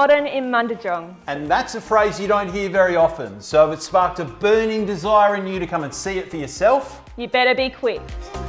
Walton in Mundijong. And that's a phrase you don't hear very often, so if it sparked a burning desire in you to come and see it for yourself, You better be quick.